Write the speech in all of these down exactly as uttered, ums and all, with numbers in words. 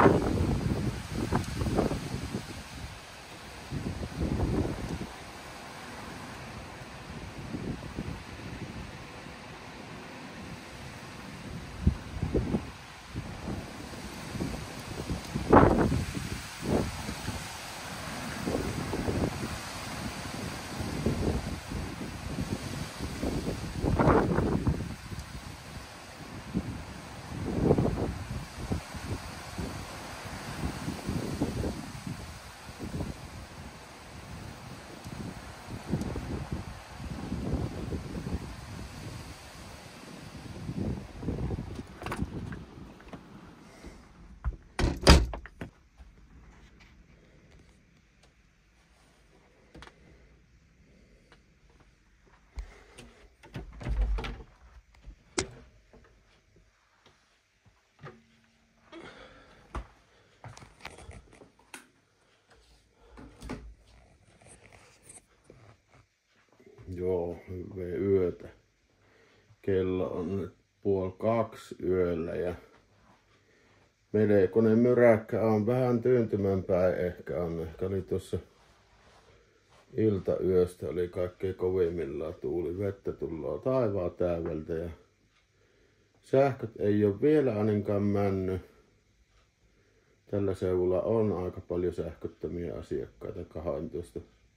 Joo, hyvää yötä. Kello on nyt puoli kaksi yöllä ja melkoinen myräkkä on vähän tyyntymän päin ehkä on. Ehkä oli tuossa iltayöstä oli kaikkein kovimmillaan tuuli. Vettä tullaan taivaan täydeltä ja sähköt ei ole vielä ainakaan mennyt. Tällä seudulla on aika paljon sähköttömiä asiakkaita. Kahoin tuosta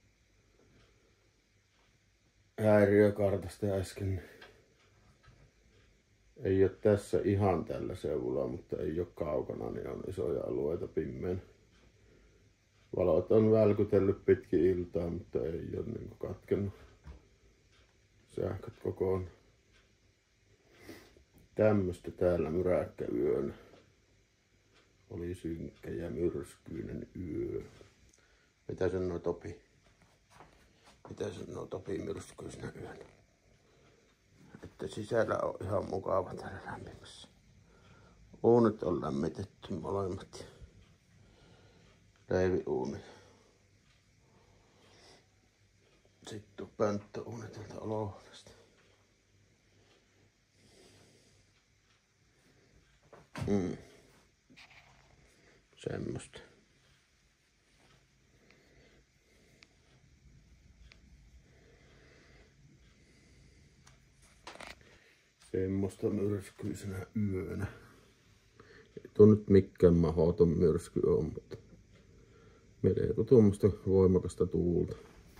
häiriökartasta äsken. Ei ole tässä ihan tällä seudulla, mutta ei ole kaukana, niin on isoja alueita pimeän. Valot on välkytellyt pitkin iltaa, mutta ei ole niin katkennut sähköt kokonaan. Tämmöstä täällä myräkkäyönä. Oli synkkä ja myrskyinen yö. Mitä sanoo Topi? Mitä sanoo Topi myrskyisenä yönä? Että sisällä on ihan mukava täällä lämpimässä. Uunit on lämmitetty molemmat. Leiviuuni. Sitten on pönttöuuni täältä olohuoneesta. Mm. Semmosta. Semmosta myrskyisenä yönä. Ei tuo nyt mikään mahoton myrsky on, mutta melko tuommoista voimakasta tuulta.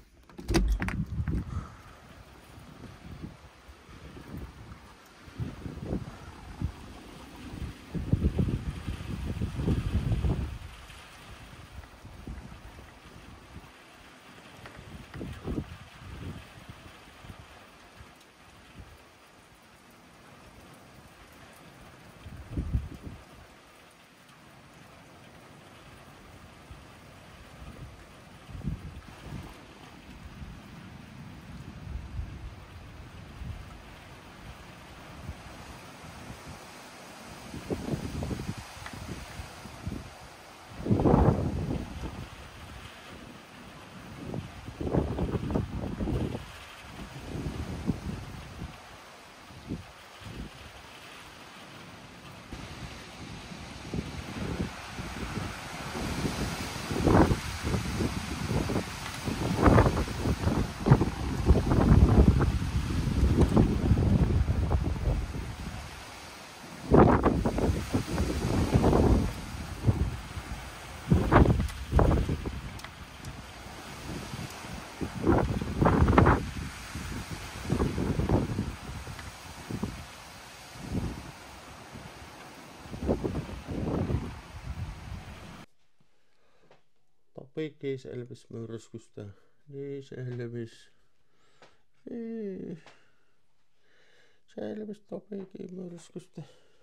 Topikin selvis myrskystä. Niin selvis. Niin. Selvis Topikin myrskystä.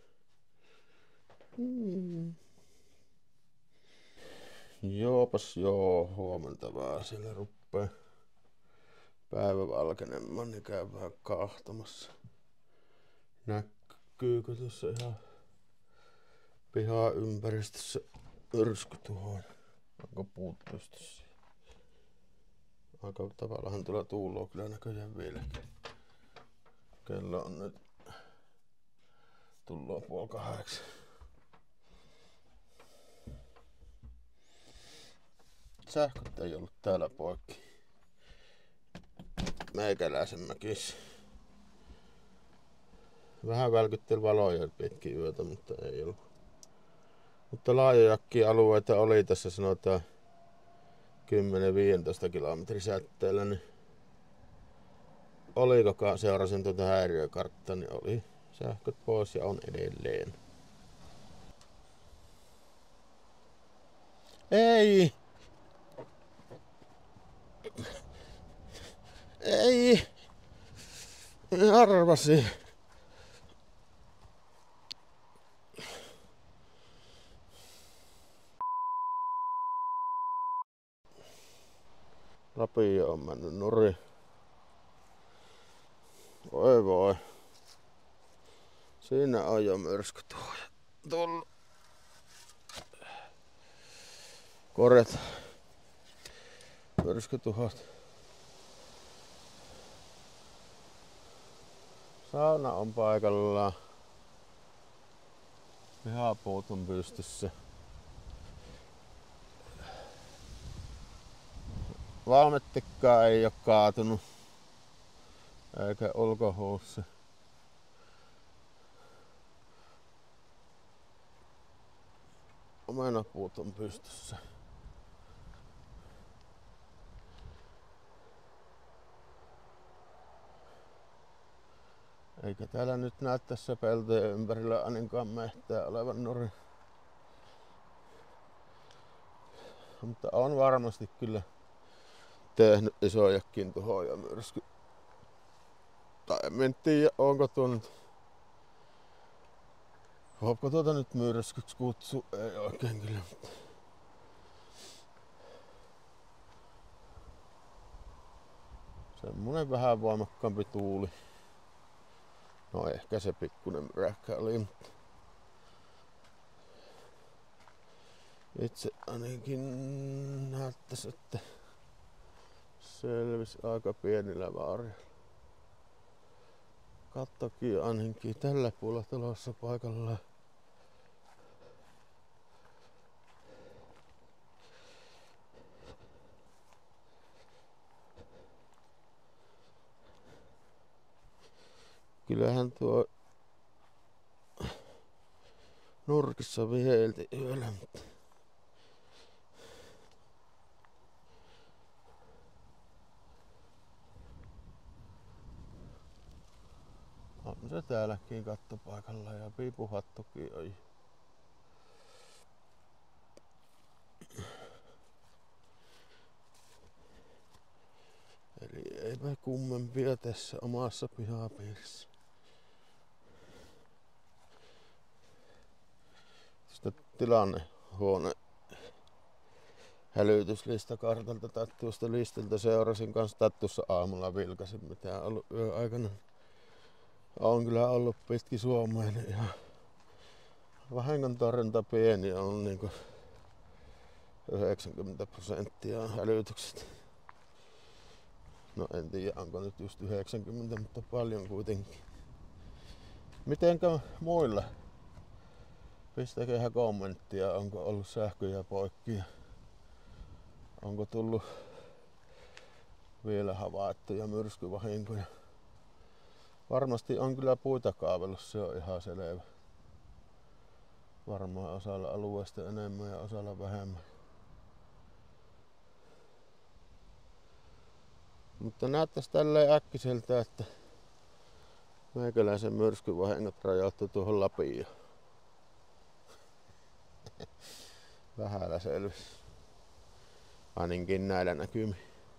Hmm. Joopas joo, huomenta vaan siellä ruppee päivä valkenemaan, niin käy vähän kahtomassa. Näkyykö tuossa ihan pihan ympäristössä myrskytuhoon? Onko puut pystyssä? Aika tavallaan tuolla tuuloo kyllä näköjään vieläkin. Kello on nyt tullut puoli kahdeksan. sähköt ei ollut täällä poikki. Meikäläisen mökissä. Vähän välkytteli valoja pitkin yötä, mutta ei ollut. Mutta laajojakin alueita oli tässä sanotaan kymmenen viisitoista kilometrin säteellä, niin oliko seurasin tuota häiriökarttaa, niin oli sähköt pois ja on edelleen. Ei! Ei! Arvasin. Lapio on mennyt nurin. Voi voi. Siinä on jo myrskytuhoja tullut. Korjat. Myrskytuhot. Sauna on paikallaan. Pihapuut on pystyssä. Valmettikkaa ei oo kaatunut. Eikä ulkohuussi. Omenapuut on pystyssä. Eikä täällä nyt näy tässä peltojen ympärillä ainakaan mehtää olevan nurin. Mutta on varmasti kyllä tehnyt isojakin tuhoja myrsky. Tai en tiedä, onko tuo nyt... Voiko tuota nyt myrskyksi kutsu? Ei oikein kyllä. Semmonen vähän voimakkaampi tuuli. No ehkä se pikkunen myräkkä oli, mutta... Itse ainakin näyttäisi, että selvisi aika pienillä vaarilla. Kattokin ainakin tällä puolella talossa paikallaan. Kyllähän tuo nurkissa vihelti yöllä, mutta on se täälläkin kattopaikalla ja piipuhattukin on. Eli eipä kummempia tässä omassa pihapiirissä. Tilannehuone hälytyslistakartalta tai tuosta listalta seurasin kanssa tai tuossa aamulla vilkasin mitä on ollut yön aikana. On kyllä ollut pitki Suomeen ihan vahingon torjunta pieni on niinku yhdeksänkymmentä prosenttia hälytykset. No en tiedä onko nyt just yhdeksänkymmentä, mutta paljon kuitenkin. Mitenkä muilla? Pistäkää kommenttia, onko ollut sähköjä poikki ja onko tullut vielä havaittuja myrskyvahinkoja. Varmasti on kyllä puita kaavellut, se on ihan selvä. Varmaan osalla alueesta enemmän ja osalla vähemmän. Mutta näyttäisi tälleen äkkiseltä, että meikäläisen myrskyvahingot rajoittuu tuohon Lapioon. Vähällä selvisi. Ainakin näillä näkymin.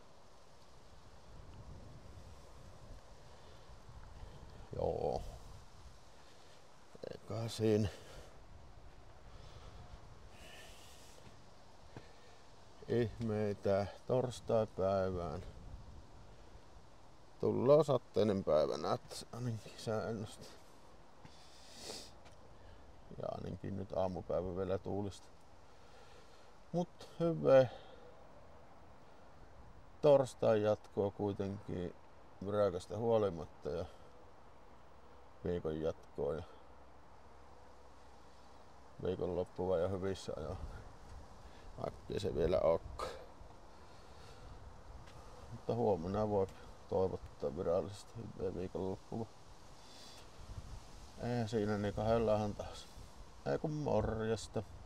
Joo. Eikä siinä. Ihmeitä torstai-päivään. Tullaan sateinen päivä, näyttäisi ainakin säännöstä. Ja ainakin nyt aamupäivä vielä tuulista. Mut hyvä. Torstai jatkoa kuitenkin myräkästä huolimatta ja viikon jatkoa ja viikon loppua ja hyvissä ajoin. Vaikkei se vielä olekaan. mutta huomenna voi toivottaa virallisesti hyvää viikonloppua. Eihän siinä niin kahdellahan taas. Ei kun morjesta.